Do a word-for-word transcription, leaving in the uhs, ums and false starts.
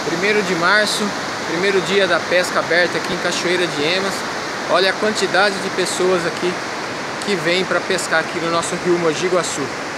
primeiro de março, primeiro dia da pesca aberta aqui em Cachoeira de Emas. Olha a quantidade de pessoas aqui que vêm para pescar aqui no nosso rio Mogi Guaçu.